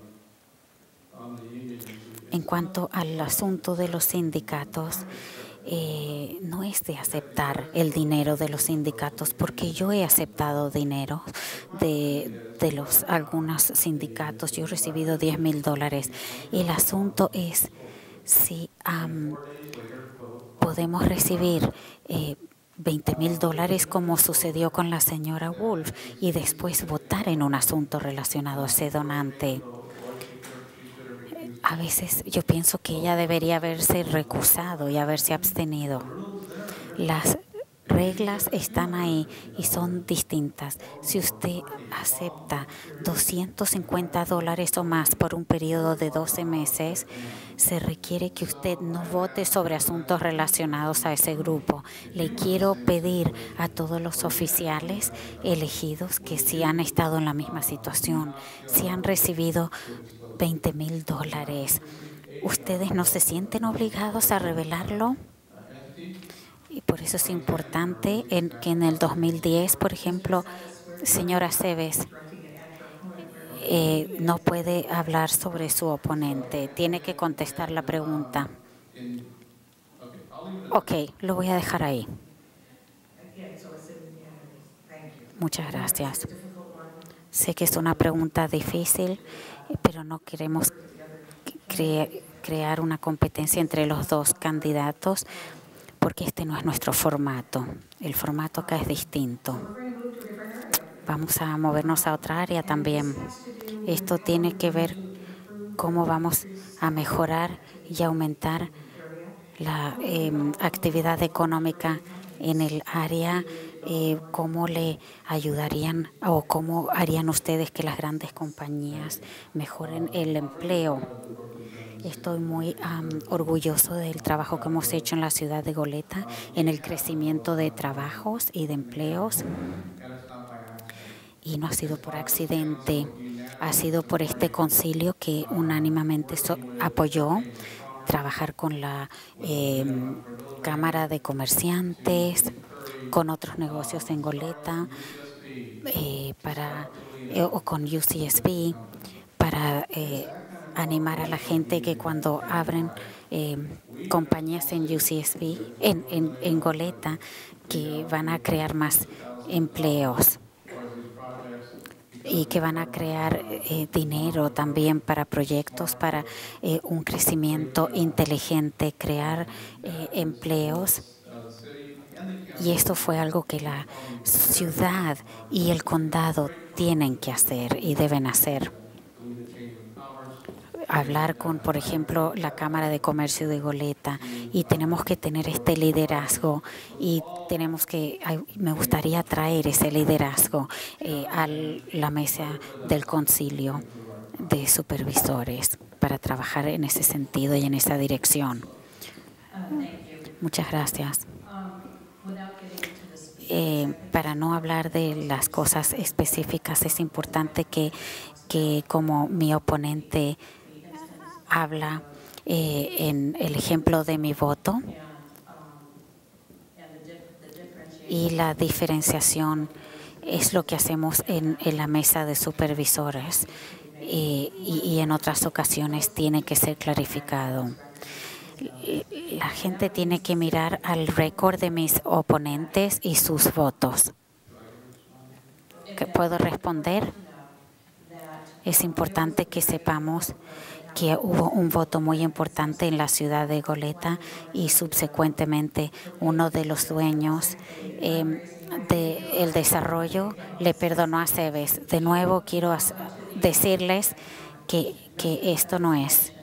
A: En cuanto al asunto de los sindicatos, no es de aceptar el dinero de los sindicatos, porque yo he aceptado dinero de algunos sindicatos. Yo he recibido $10,000. El asunto es si podemos recibir $20,000 como sucedió con la señora Wolf y después votar en un asunto relacionado a ese donante. A veces yo pienso que ella debería haberse recusado y haberse abstenido. Las reglas están ahí y son distintas. Si usted acepta $250 o más por un periodo de 12 meses, se requiere que usted no vote sobre asuntos relacionados a ese grupo. Le quiero pedir a todos los oficiales elegidos que si han estado en la misma situación, si han recibido $20,000, ¿ustedes no se sienten obligados a revelarlo? Y por eso es importante que en el 2010, por ejemplo, señora Aceves no puede hablar sobre su oponente. Tiene que contestar la pregunta. Ok, lo voy a dejar ahí. Muchas gracias. Sé que es una pregunta difícil, pero no queremos crear una competencia entre los dos candidatos, porque este no es nuestro formato. El formato acá es distinto. Vamos a movernos a otra área también. Esto tiene que ver cómo vamos a mejorar y aumentar la actividad económica en el área. ¿Cómo le ayudarían o cómo harían ustedes que las grandes compañías mejoren el empleo? Estoy muy orgulloso del trabajo que hemos hecho en la ciudad de Goleta en el crecimiento de trabajos y de empleos. Y no ha sido por accidente, ha sido por este concilio que unánimemente apoyó trabajar con la Cámara de Comerciantes, con otros negocios en Goleta, o con UCSB, para animar a la gente que cuando abren compañías en UCSB, en Goleta, que van a crear más empleos y que van a crear dinero también para proyectos, para un crecimiento inteligente, crear empleos. Y esto fue algo que la ciudad y el condado tienen que hacer y deben hacer. Hablar con, por ejemplo, la Cámara de Comercio de Goleta, y tenemos que tener este liderazgo y me gustaría traer ese liderazgo a la mesa del concilio de supervisores para trabajar en ese sentido y en esa dirección. Muchas gracias. para no hablar de las cosas específicas, es importante que como mi oponente habla en el ejemplo de mi voto y la diferenciación es lo que hacemos en la mesa de supervisores y en otras ocasiones tiene que ser clarificado. La gente tiene que mirar al récord de mis oponentes y sus votos. ¿Qué puedo responder? Es importante que sepamos que hubo un voto muy importante en la ciudad de Goleta y subsecuentemente uno de los dueños del desarrollo le perdonó a Cebes. De nuevo quiero decirles que esto no es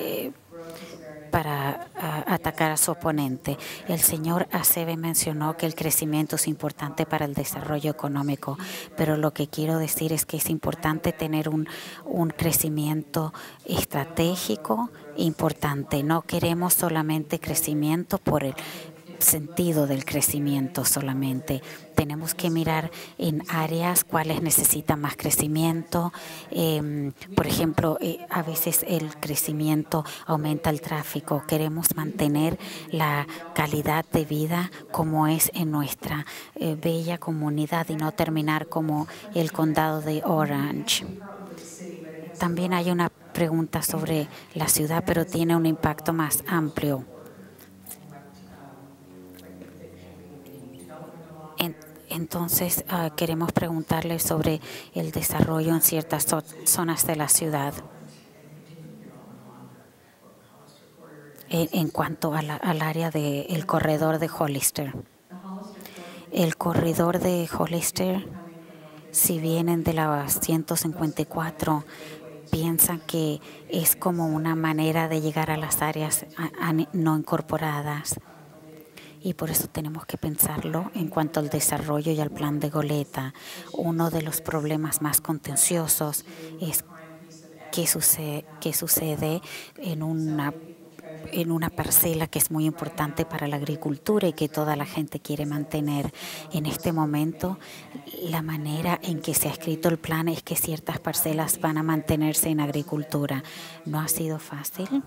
A: para atacar a su oponente. El señor Acebe mencionó que el crecimiento es importante para el desarrollo económico, pero lo que quiero decir es que es importante tener un crecimiento estratégico importante. No queremos solamente crecimiento por el sentido del crecimiento solamente. Tenemos que mirar en áreas cuáles necesitan más crecimiento. Por ejemplo, a veces el crecimiento aumenta el tráfico. Queremos mantener la calidad de vida como es en nuestra bella comunidad y no terminar como el condado de Orange. También hay una pregunta sobre la ciudad, pero tiene un impacto más amplio. Entonces, queremos preguntarle sobre el desarrollo en ciertas zonas de la ciudad. En cuanto al área del corredor de Hollister. El corredor de Hollister, si vienen de la 154, piensan que es como una manera de llegar a las áreas no incorporadas. Y por eso tenemos que pensarlo en cuanto al desarrollo y al plan de Goleta. Uno de los problemas más contenciosos es qué sucede en una parcela que es muy importante para la agricultura y que toda la gente quiere mantener. En este momento, la manera en que se ha escrito el plan es que ciertas parcelas van a mantenerse en agricultura. No ha sido fácil.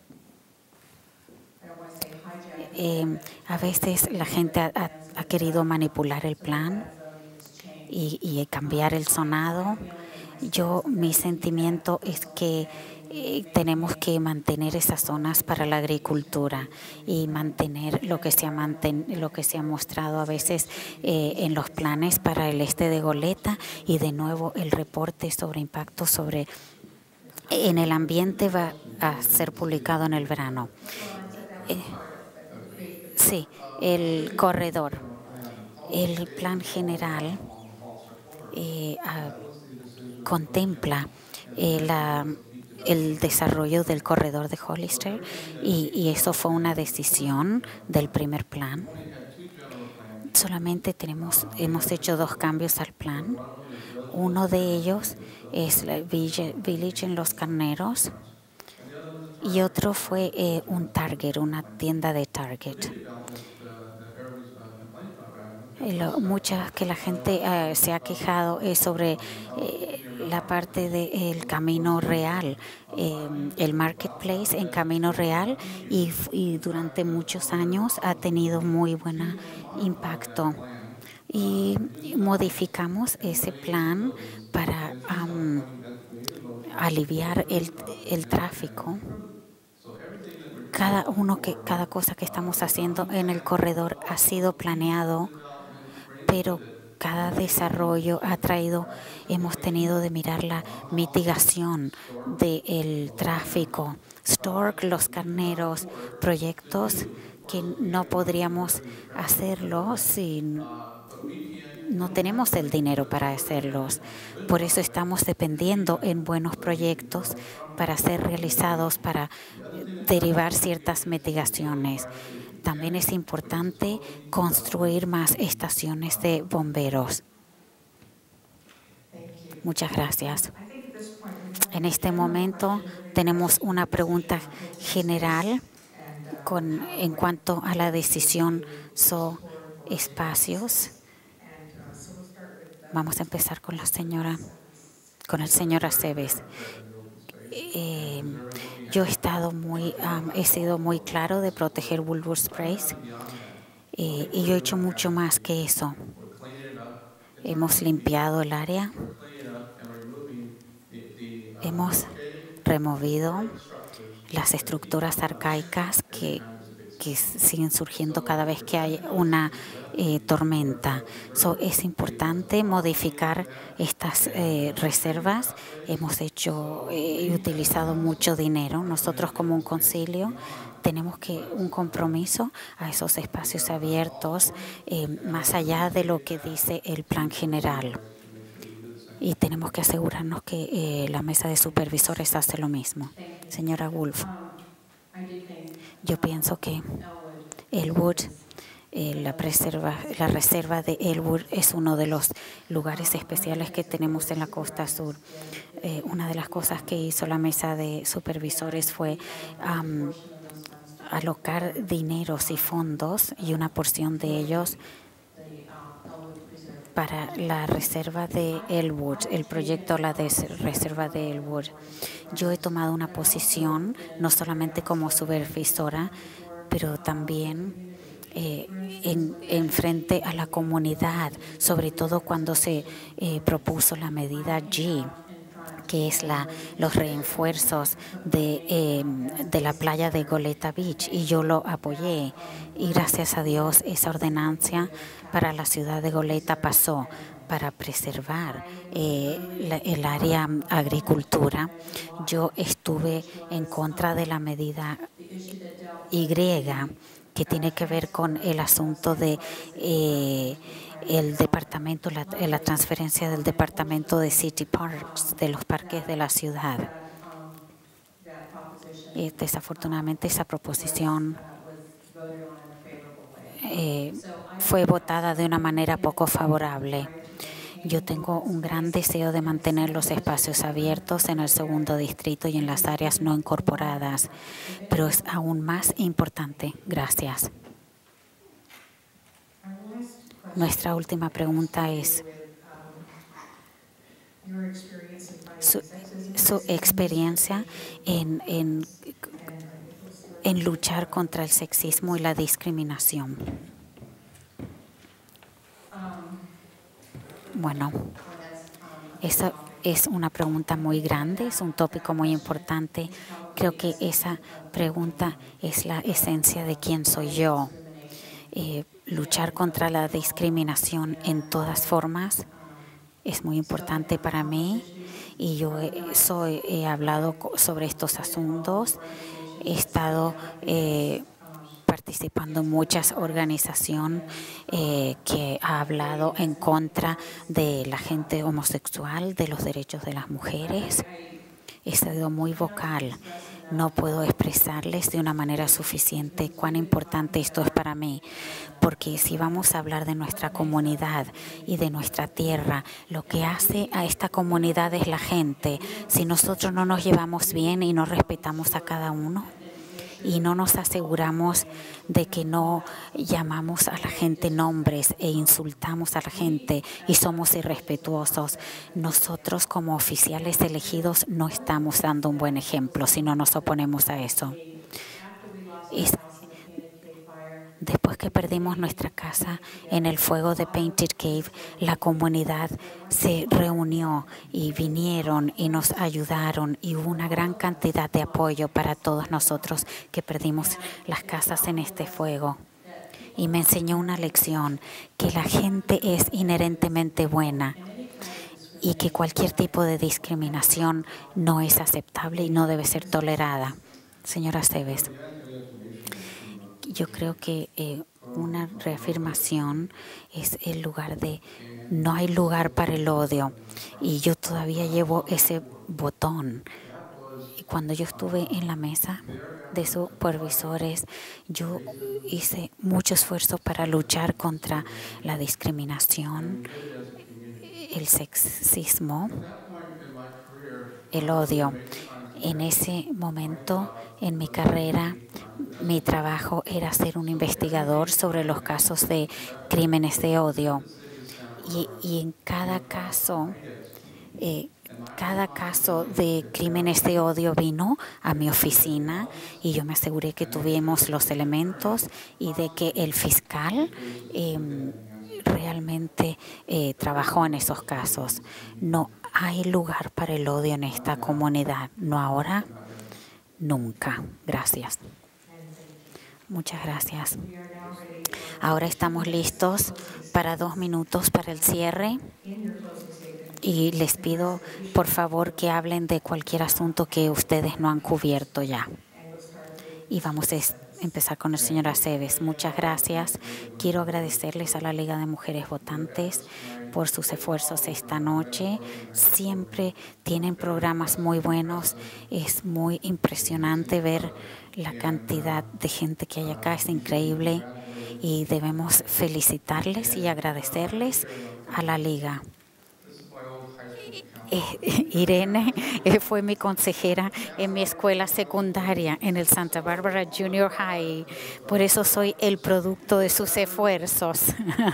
A: A veces la gente ha querido manipular el plan y cambiar el sonado. Mi sentimiento es que tenemos que mantener esas zonas para la agricultura y mantener lo que se ha mostrado a veces en los planes para el este de Goleta y de nuevo el reporte sobre impacto en el ambiente va a ser publicado en el verano. Sí, el corredor. El plan general contempla el desarrollo del corredor de Hollister y eso fue una decisión del primer plan. Solamente hemos hecho 2 cambios al plan. Uno de ellos es el Village en Los Carneros y otro fue un Target, una tienda de Target. Muchas que la gente se ha quejado es sobre la parte del Camino Real, el marketplace en Camino Real y durante muchos años ha tenido muy buen impacto. Y modificamos ese plan para aliviar el tráfico. Cada cosa que estamos haciendo en el corredor ha sido planeado, pero cada desarrollo hemos tenido de mirar la mitigación del tráfico. Stork, Los Carneros, proyectos que no podríamos hacerlo si no tenemos el dinero para hacerlos. Por eso estamos dependiendo en buenos proyectos para ser realizados, para derivar ciertas mitigaciones. También es importante construir más estaciones de bomberos. Muchas gracias. En este momento tenemos una pregunta general en cuanto a la decisión sobre espacios Vamos a empezar con el señor Aceves. Yo he sido muy claro de proteger Woodward Place y yo he hecho mucho más que eso. Hemos limpiado el área, hemos removido las estructuras arcaicas que siguen surgiendo cada vez que hay una tormenta. Es importante modificar estas reservas. Hemos utilizado mucho dinero. Nosotros como un concilio tenemos un compromiso a esos espacios abiertos más allá de lo que dice el plan general. Y tenemos que asegurarnos que la mesa de supervisores hace lo mismo. Señora Wolf, yo pienso que Elwood, la reserva de Elwood es uno de los lugares especiales que tenemos en la costa sur. Una de las cosas que hizo la mesa de supervisores fue alocar dineros y fondos y una porción de ellos para la reserva de Elwood, el proyecto la reserva de Elwood. Yo he tomado una posición no solamente como supervisora, pero también en frente a la comunidad, sobre todo cuando se propuso la medida G, que es los refuerzos de la playa de Goleta Beach, y yo lo apoyé. Y gracias a Dios esa ordenanza para la ciudad de Goleta pasó para preservar el área agricultura. Yo estuve en contra de la medida Y, que tiene que ver con el asunto de el departamento, la transferencia del departamento de City Parks, de los parques de la ciudad. Desafortunadamente esa proposición fue votada de una manera poco favorable. Yo tengo un gran deseo de mantener los espacios abiertos en el segundo distrito y en las áreas no incorporadas, pero es aún más importante. Gracias. Nuestra última pregunta es su experiencia en luchar contra el sexismo y la discriminación. Bueno, esa es una pregunta muy grande, es un tópico muy importante. Creo que esa pregunta es la esencia de quién soy yo. Luchar contra la discriminación en todas formas es muy importante para mí y yo he hablado sobre estos asuntos. He estado participando en muchas organizaciones que ha hablado en contra de la gente homosexual, de los derechos de las mujeres. He sido muy vocal. No puedo expresarles de una manera suficiente cuán importante esto es para mí, porque si vamos a hablar de nuestra comunidad y de nuestra tierra, lo que hace a esta comunidad es la gente. Si nosotros no nos llevamos bien y no respetamos a cada uno, y no nos aseguramos de que no llamamos a la gente nombres e insultamos a la gente y somos irrespetuosos, nosotros como oficiales elegidos no estamos dando un buen ejemplo si no nos oponemos a eso. Después que perdimos nuestra casa en el fuego de Painted Cave, la comunidad se reunió y vinieron y nos ayudaron y hubo una gran cantidad de apoyo para todos nosotros que perdimos las casas en este fuego. Y me enseñó una lección, que la gente es inherentemente buena y que cualquier tipo de discriminación no es aceptable y no debe ser tolerada. Señora Aceves. Yo creo que una reafirmación es el lugar de no hay lugar para el odio. Y yo todavía llevo ese botón. Y cuando yo estuve en la mesa de supervisores, yo hice mucho esfuerzo para luchar contra la discriminación, el sexismo, el odio. En ese momento en mi carrera, mi trabajo era ser un investigador sobre los casos de crímenes de odio. y en cada caso de crímenes de odio vino a mi oficina y yo me aseguré que tuvimos los elementos y de que el fiscal realmente trabajó en esos casos. No hay lugar para el odio en esta comunidad, no ahora, nunca. Gracias. Muchas gracias. Ahora estamos listos para 2 minutos para el cierre. Y les pido, por favor, que hablen de cualquier asunto que ustedes no han cubierto ya. Y vamos a empezar con la señora Aceves. Muchas gracias. Quiero agradecerles a la Liga de Mujeres Votantes por sus esfuerzos esta noche. Siempre tienen programas muy buenos. Es muy impresionante ver la cantidad de gente que hay acá. Es increíble. Y debemos felicitarles y agradecerles a la Liga. Irene fue mi consejera en mi escuela secundaria en el Santa Barbara Junior High. Por eso soy el producto de sus esfuerzos.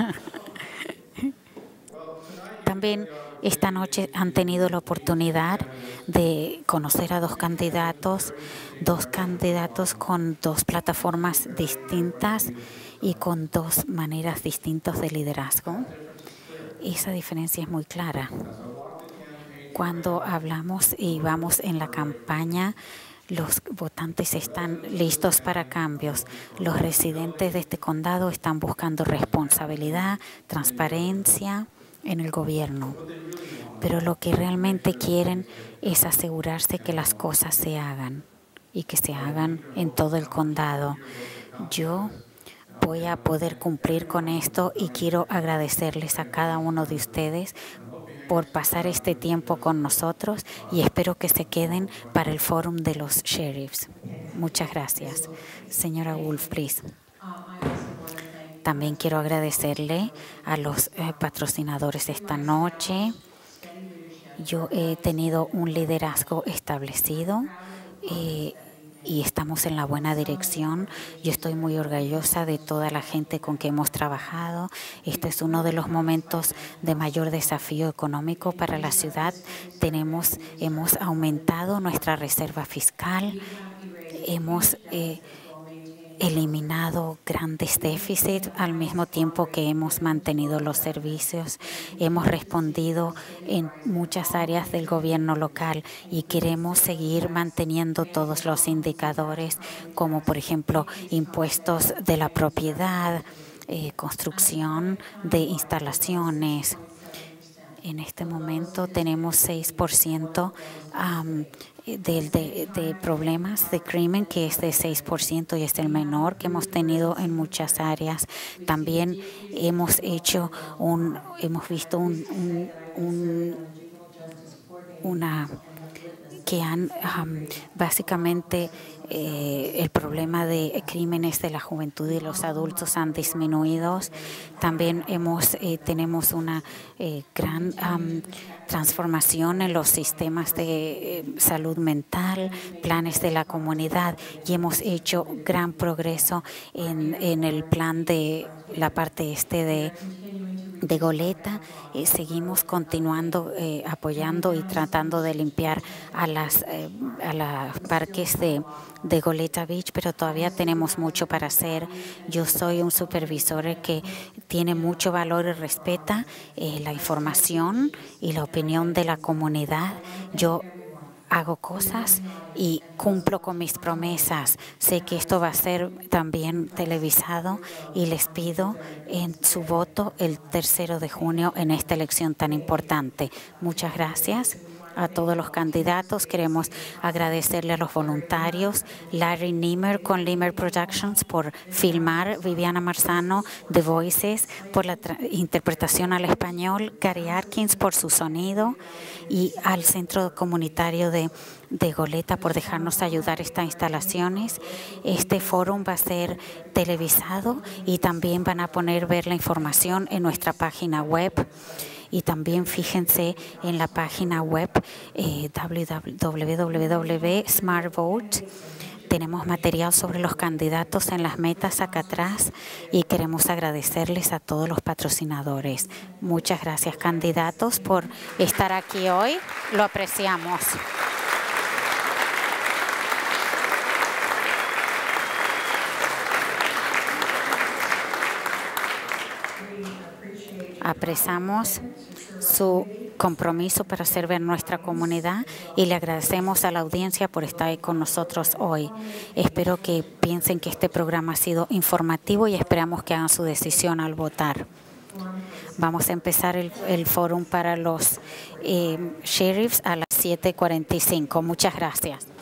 A: También esta noche han tenido la oportunidad de conocer a dos candidatos con 2 plataformas distintas y con 2 maneras distintas de liderazgo. Esa diferencia es muy clara. Cuando hablamos y vamos en la campaña, los votantes están listos para cambios. Los residentes de este condado están buscando responsabilidad, transparencia en el gobierno. Pero lo que realmente quieren es asegurarse que las cosas se hagan y que se hagan en todo el condado. Yo voy a poder cumplir con esto y quiero agradecerles a cada uno de ustedes por pasar este tiempo con nosotros y espero que se queden para el fórum de los sheriffs. Muchas gracias. Señora Wolf, please. También quiero agradecerle a los patrocinadores esta noche. Yo he tenido un liderazgo establecido y estamos en la buena dirección. Yo estoy muy orgullosa de toda la gente con que hemos trabajado. Este es uno de los momentos de mayor desafío económico para la ciudad. Hemos aumentado nuestra reserva fiscal. Hemos eliminado grandes déficits al mismo tiempo que hemos mantenido los servicios. Hemos respondido en muchas áreas del gobierno local y queremos seguir manteniendo todos los indicadores, como por ejemplo impuestos de la propiedad, construcción de instalaciones. En este momento tenemos 6% de problemas de crimen, que es de 6% y es el menor que hemos tenido en muchas áreas. También hemos visto que han básicamente el problema de crímenes de la juventud y los adultos han disminuido. También tenemos una gran transformación en los sistemas de salud mental, planes de la comunidad, y hemos hecho gran progreso en el plan de la parte de Goleta. Seguimos continuando apoyando y tratando de limpiar a los parques de Goleta Beach, pero todavía tenemos mucho para hacer. Yo soy un supervisor que tiene mucho valor y respeta la información y la opinión de la comunidad. Yo hago cosas y cumplo con mis promesas. Sé que esto va a ser también televisado y les pido en su voto el 3 de junio en esta elección tan importante. Muchas gracias a todos los candidatos. Queremos agradecerle a los voluntarios, Larry Niemer con Niemer Productions por filmar, Viviana Marzano de Voices por la interpretación al español, Gary Atkins por su sonido y al Centro Comunitario de Goleta por dejarnos ayudar estas instalaciones. Este fórum va a ser televisado y también van a poder ver la información en nuestra página web. Y también fíjense en la página web www.smartvote. Tenemos material sobre los candidatos en las metas acá atrás y queremos agradecerles a todos los patrocinadores. Muchas gracias, candidatos, por estar aquí hoy. Lo apreciamos. Apreciamos su compromiso para servir a nuestra comunidad y le agradecemos a la audiencia por estar ahí con nosotros hoy. Espero que piensen que este programa ha sido informativo y esperamos que hagan su decisión al votar. Vamos a empezar el fórum para los sheriffs a las 7:45. Muchas gracias.